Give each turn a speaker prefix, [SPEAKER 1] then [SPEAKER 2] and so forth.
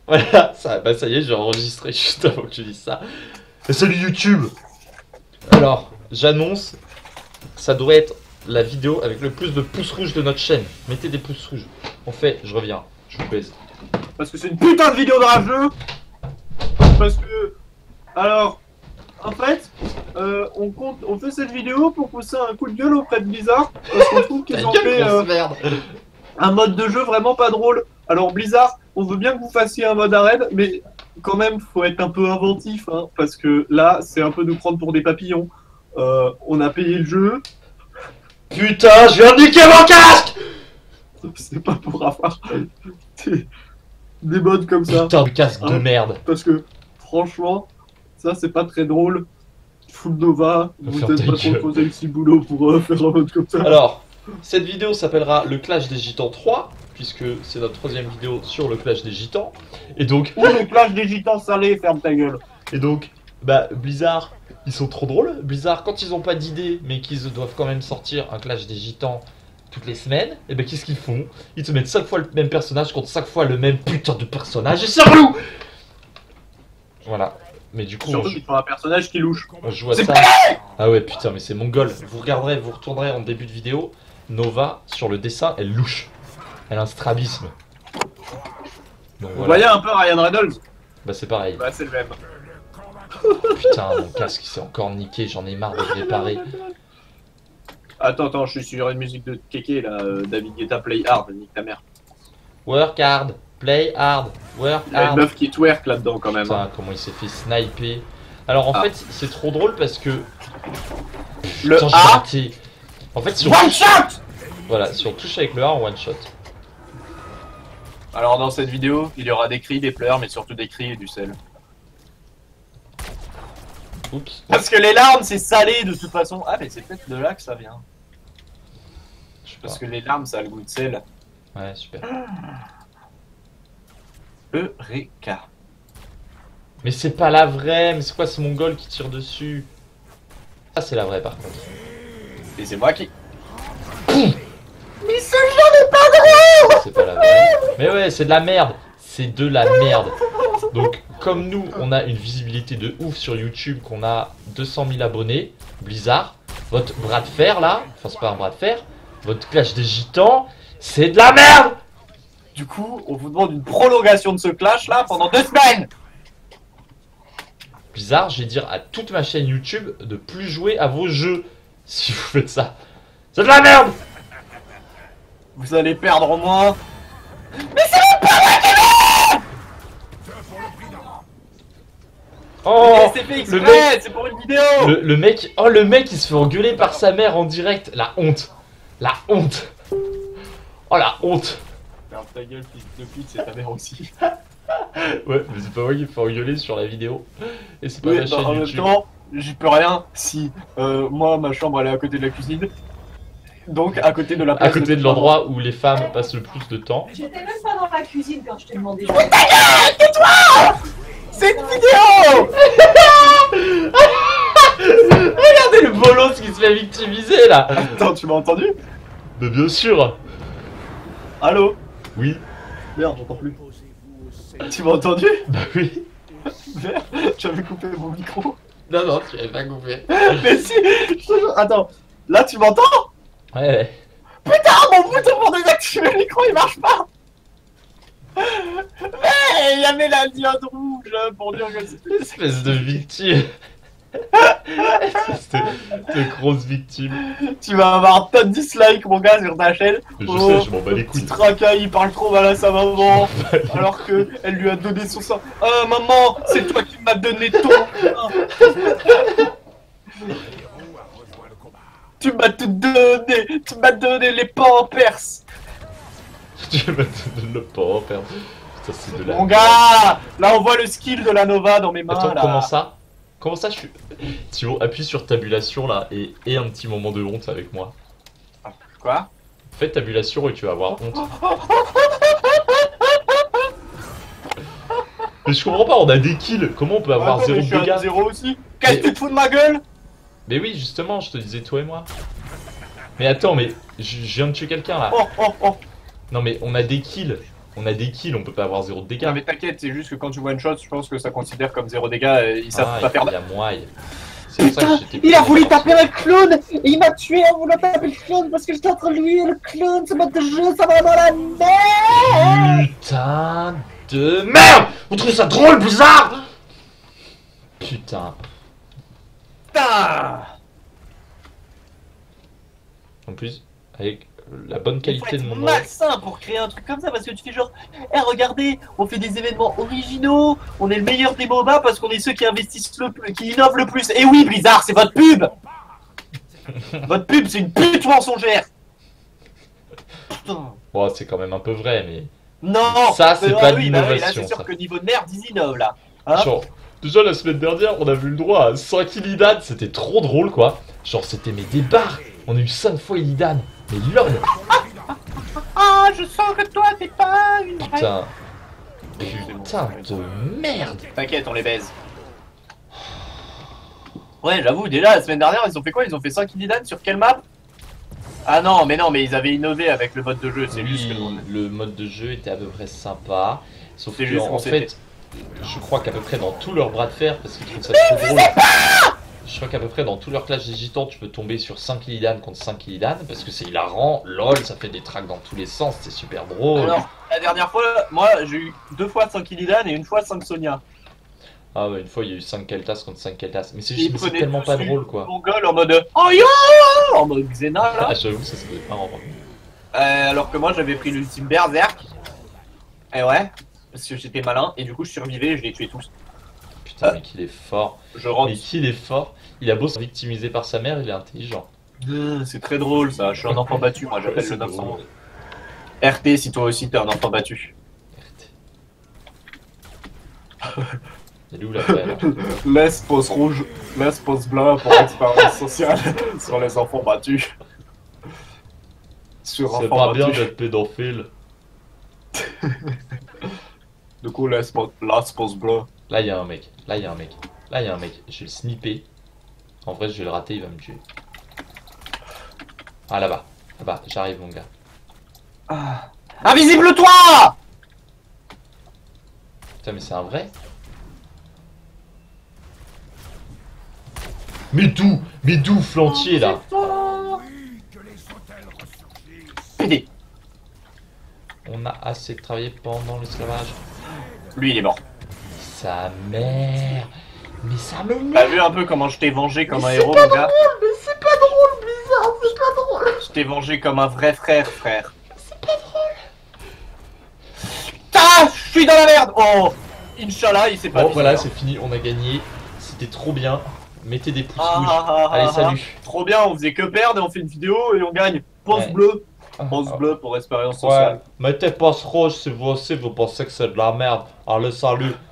[SPEAKER 1] Voilà, ça y est, j'ai enregistré juste avant que tu dises ça. Et salut YouTube. Alors, j'annonce, ça doit être la vidéo avec le plus de pouces rouges de notre chaîne. Mettez des pouces rouges. On fait, je reviens, je vous baise.
[SPEAKER 2] Parce que c'est une putain de vidéo de rageux. Parce que... Alors... En fait, on fait cette vidéo pour pousser un coup de gueule auprès de Blizzard. Parce qu'on trouve qu'ils ont fait un mode de jeu vraiment pas drôle. Alors Blizzard, on veut bien que vous fassiez un mode arène, mais quand même, faut être un peu inventif. Hein, parce que là, c'est un peu nous prendre pour des papillons. On a payé le jeu.
[SPEAKER 1] Putain, je viens de niquer mon casque.
[SPEAKER 2] C'est pas pour avoir des modes comme ça.
[SPEAKER 1] Putain, le casque de merde.
[SPEAKER 2] Parce que, franchement... Ça, c'est pas très drôle. Full Nova, vous êtes pas trop posé le petit boulot pour faire un mode comme ça.
[SPEAKER 1] Alors, cette vidéo s'appellera le Clash des Gitans 3, puisque c'est notre troisième vidéo sur le Clash des Gitans. Et donc...
[SPEAKER 2] Ou le Clash des Gitans salés, ferme ta gueule.
[SPEAKER 1] Et donc, bah, Blizzard, ils sont trop drôles. Blizzard, quand ils ont pas d'idée, mais qu'ils doivent quand même sortir un Clash des Gitans toutes les semaines, et ben qu'est-ce qu'ils font? Ils te mettent 5 fois le même personnage contre 5 fois le même putain de personnage, et c'est relou. Voilà. Mais du coup,
[SPEAKER 2] surtout qu'il faut un personnage qui louche.
[SPEAKER 1] On joue à ça. Ah ouais, putain, mais c'est mongol. Vous regarderez, vous retournerez en début de vidéo. Nova, sur le dessin, elle louche. Elle a un strabisme. Donc,
[SPEAKER 2] vous voyez un peu Ryan Reynolds?
[SPEAKER 1] Bah c'est pareil.
[SPEAKER 2] Bah c'est le même.
[SPEAKER 1] Putain, mon casque il s'est encore niqué, j'en ai marre de le réparer.
[SPEAKER 2] Attends, je suis sur une musique de Kéké là, David Guetta Play Hard, nique ta mère.
[SPEAKER 1] Work hard, play hard, work hard.
[SPEAKER 2] Il y a une meuf qui twerk là-dedans quand même.
[SPEAKER 1] Putain, comment il s'est fait sniper. Alors en fait, c'est trop drôle parce que...
[SPEAKER 2] Le
[SPEAKER 1] Putain,
[SPEAKER 2] A.
[SPEAKER 1] raté. En fait, si on...
[SPEAKER 2] One shot.
[SPEAKER 1] Voilà, si on touche avec le A, on one shot.
[SPEAKER 2] Alors dans cette vidéo, il y aura des cris, des pleurs, mais surtout des cris et du sel.
[SPEAKER 1] Oups.
[SPEAKER 2] Parce que les larmes, c'est salé de toute façon. Ah, mais c'est peut-être de là que ça vient.
[SPEAKER 1] Je sais pas.
[SPEAKER 2] Parce que les larmes, ça a le goût de sel.
[SPEAKER 1] Ouais, super.
[SPEAKER 2] Eureka.
[SPEAKER 1] Mais c'est pas la vraie, mais c'est quoi ce mongol qui tire dessus? Ça c'est la vraie par contre.
[SPEAKER 2] Et c'est moi qui...
[SPEAKER 1] Mais ce jeu n'est pas drôle. C'est pas la vraie. Mais ouais, c'est de la merde. C'est de la merde. Donc comme nous, on a une visibilité de ouf sur YouTube, qu'on a 200 000 abonnés, Blizzard, votre bras de fer là, enfin c'est pas un bras de fer, votre Clash des Gitans, c'est de la merde.
[SPEAKER 2] Du coup, on vous demande une prolongation de ce clash là pendant 2 semaines.
[SPEAKER 1] Blizzard, je vais dire à toute ma chaîne YouTube de plus jouer à vos jeux si vous faites ça. C'est de la merde.
[SPEAKER 2] Vous allez perdre au moins...
[SPEAKER 1] Oh,
[SPEAKER 2] c'est fait
[SPEAKER 1] le
[SPEAKER 2] exprès,
[SPEAKER 1] mec,
[SPEAKER 2] c'est pour une vidéo.
[SPEAKER 1] le mec, oh le mec il se fait engueuler par sa mère en direct. La honte. La honte. Oh la honte.
[SPEAKER 2] Ferme ta gueule, fils de pute, c'est ta mère aussi.
[SPEAKER 1] Ouais, mais c'est pas moi qui me fait engueuler sur la vidéo. Et c'est pas
[SPEAKER 2] Oui,
[SPEAKER 1] la chaîne
[SPEAKER 2] en même
[SPEAKER 1] YouTube.
[SPEAKER 2] temps, j'y peux rien si moi, ma chambre, elle est à côté de la cuisine. Donc, à côté de la
[SPEAKER 1] À
[SPEAKER 2] place
[SPEAKER 1] côté de l'endroit où les femmes passent le plus de temps.
[SPEAKER 3] J'étais même pas dans la cuisine quand je t'ai demandé.
[SPEAKER 2] C'est une vidéo.
[SPEAKER 1] Regardez le bolos qui se fait victimiser là.
[SPEAKER 2] Attends, tu m'as entendu?
[SPEAKER 1] Mais bien sûr.
[SPEAKER 2] Allô?
[SPEAKER 1] Oui.
[SPEAKER 2] Merde, j'entends plus. Tu m'as entendu?
[SPEAKER 1] Bah oui.
[SPEAKER 2] Merde, tu avais coupé mon micro.
[SPEAKER 1] Non, non, tu avais pas coupé.
[SPEAKER 2] Mais si, je te jure. Attends, là tu m'entends?
[SPEAKER 1] Ouais.
[SPEAKER 2] Putain, mon bouton pour désactiver le micro il marche pas. Mais il y avait la diode rouge pour dire que c'était...
[SPEAKER 1] Espèce de victime. Espèce de grosse victime.
[SPEAKER 2] Tu vas avoir un tas de dislikes mon gars sur ta chaîne.
[SPEAKER 1] Je sais, je m'en bats les couilles.
[SPEAKER 2] Petit racaille, il parle trop mal à sa maman. Alors que elle lui a donné son sang. Ah maman, c'est toi qui m'as donné ton... Tu m'as tout donné, tu m'as donné les pampers.
[SPEAKER 1] Tu vas te donner le pas perdre. Putain, c'est de la.
[SPEAKER 2] Mon gars, là on voit le skill de la Nova dans mes mains.
[SPEAKER 1] Attends,
[SPEAKER 2] là.
[SPEAKER 1] comment ça? Comment ça je suis. Thibaut, appuie sur tabulation là et un petit moment de honte avec moi.
[SPEAKER 2] Quoi?
[SPEAKER 1] Fais tabulation et tu vas avoir honte. Mais je comprends pas, on a des kills. Comment on peut avoir 0
[SPEAKER 2] je suis à
[SPEAKER 1] dégâts?
[SPEAKER 2] 0 aussi. Qu'est-ce que tu te fous de ma gueule?
[SPEAKER 1] Mais oui, justement, je te disais toi et moi. Mais attends, mais je viens de tuer quelqu'un là.
[SPEAKER 2] Oh.
[SPEAKER 1] Non mais on a des kills. On a des kills, on peut pas avoir 0 de dégâts.
[SPEAKER 2] Non mais t'inquiète, c'est juste que quand tu one shot, je pense que ça considère comme 0 dégâts, ils savent pas faire.
[SPEAKER 1] Il y a moyen. C'est pour ça que j'étais
[SPEAKER 4] Il a voulu taper un clown et il m'a tué en voulant taper le clown parce que j'étais entre lui et le clown, ce mode de jeu, ça va dans la merde.
[SPEAKER 1] Putain de merde. Vous trouvez ça drôle, bizarre? Putain.
[SPEAKER 2] Putain.
[SPEAKER 1] En plus, avec la bonne qualité de mon oreille.
[SPEAKER 2] malsain pour créer un truc comme ça parce que tu fais genre, eh regardez, on fait des événements originaux, on est le meilleur des MOBA parce qu'on est ceux qui investissent le plus, qui innovent le plus. Et oui, Blizzard, c'est votre pub. Votre pub, c'est une pute mensongère. Putain.
[SPEAKER 1] Bon, c'est quand même un peu vrai, mais.
[SPEAKER 2] Non.
[SPEAKER 1] Ça, c'est pas de
[SPEAKER 2] oui,
[SPEAKER 1] l'innovation,
[SPEAKER 2] là, c'est sûr
[SPEAKER 1] ça.
[SPEAKER 2] que niveau de merde, ils innovent là. Hein.
[SPEAKER 1] Genre, déjà la semaine dernière, on a vu le droit à 5 Illidan, c'était trop drôle quoi. Genre, c'était mes débarres. On a eu 5 fois Illidan. Mais lol.
[SPEAKER 2] Ah, je sens que toi, t'es pas une vraie.
[SPEAKER 1] Putain. Putain de merde.
[SPEAKER 2] T'inquiète, on les baise. Ouais, j'avoue, déjà la semaine dernière, ils ont fait quoi? Ils ont fait 5 Illidan sur quelle map? Ah non, mais ils avaient innové avec le mode de jeu, c'est juste que
[SPEAKER 1] le mode de jeu était à peu près sympa. Sauf
[SPEAKER 2] C'est
[SPEAKER 1] que
[SPEAKER 2] juste
[SPEAKER 1] en
[SPEAKER 2] qu'on
[SPEAKER 1] fait, je crois qu'à peu près dans tous leurs bras de fer, parce qu'ils trouvent ça trop drôle. Je crois qu'à peu près dans tous leurs clashs des gitans, tu peux tomber sur 5 Illidan contre 5 Illidan, parce que c'est hilarant, lol, ça fait des tracks dans tous les sens, c'est super drôle.
[SPEAKER 2] Alors, la dernière fois, moi j'ai eu 2 fois 5 Illidan et une fois 5 Sonia.
[SPEAKER 1] Ah ouais, une fois il y a eu 5 Keltas contre 5 Keltas, mais c'est
[SPEAKER 2] Ils
[SPEAKER 1] juste c'est
[SPEAKER 2] prenaient
[SPEAKER 1] tellement
[SPEAKER 2] tous
[SPEAKER 1] pas
[SPEAKER 2] une
[SPEAKER 1] drôle quoi.
[SPEAKER 2] Mongol en mode oh yo, en mode Xena là.
[SPEAKER 1] Ah j'avoue, ça doit être marrant.
[SPEAKER 2] Alors que moi j'avais pris l'ultime Berserk. Et ouais, parce que j'étais malin et du coup je survivais et je les tuais tous.
[SPEAKER 1] Putain, mais qu'il est fort.
[SPEAKER 2] Je rentre.
[SPEAKER 1] Mais qu'il est fort. Il a beau se victimiser par sa mère, il est intelligent.
[SPEAKER 2] C'est très drôle ça, je suis un enfant battu, moi j'appelle
[SPEAKER 1] Ouais,
[SPEAKER 2] le
[SPEAKER 1] c'est
[SPEAKER 2] 911. RT si toi aussi t'es un enfant battu.
[SPEAKER 1] Elle est où la vraie là?
[SPEAKER 2] Laisse pause rouge, laisse pause blanc pour l'expérience sociale sur les enfants battus. Sur
[SPEAKER 1] C'est
[SPEAKER 2] enfants
[SPEAKER 1] pas bien
[SPEAKER 2] battus.
[SPEAKER 1] d'être pédophile.
[SPEAKER 2] Du coup laisse pause blanc.
[SPEAKER 1] Là il y a un mec, là il y a un mec, là il y a un mec. Je vais le snipper. En vrai je vais le rater, il va me tuer. Ah là-bas, là-bas, j'arrive mon gars.
[SPEAKER 2] Ah. Invisible toi.
[SPEAKER 1] Putain mais c'est un vrai? Mais d'où flantier là?
[SPEAKER 2] PD.
[SPEAKER 1] On a assez travaillé pendant l'esclavage.
[SPEAKER 2] Lui il est mort.
[SPEAKER 1] Sa mère. Mais ça me
[SPEAKER 2] T'as vu un peu comment je t'ai vengé comme un héros mon gars?
[SPEAKER 4] Mais c'est pas drôle, Blizzard, c'est pas drôle.
[SPEAKER 2] Je t'ai vengé comme un vrai frère. C'est pas drôle. Ah, je suis dans la merde. Oh, Inch'Allah, il s'est pas
[SPEAKER 1] Bon
[SPEAKER 2] mis
[SPEAKER 1] voilà,
[SPEAKER 2] ça.
[SPEAKER 1] c'est fini, on a gagné. C'était trop bien. Mettez des pouces
[SPEAKER 2] Ah,
[SPEAKER 1] rouges.
[SPEAKER 2] ah, ah,
[SPEAKER 1] Allez,
[SPEAKER 2] ah,
[SPEAKER 1] salut.
[SPEAKER 2] ah. Trop bien, on faisait que perdre et on fait une vidéo et on gagne. Pouce
[SPEAKER 1] Ouais.
[SPEAKER 2] bleu.
[SPEAKER 1] Ah,
[SPEAKER 2] Pouce
[SPEAKER 1] ah.
[SPEAKER 2] bleu pour expérience
[SPEAKER 1] Ouais,
[SPEAKER 2] sociale.
[SPEAKER 1] mettez pouce rouge si vous aussi vous pensez que c'est de la merde. Allez, salut.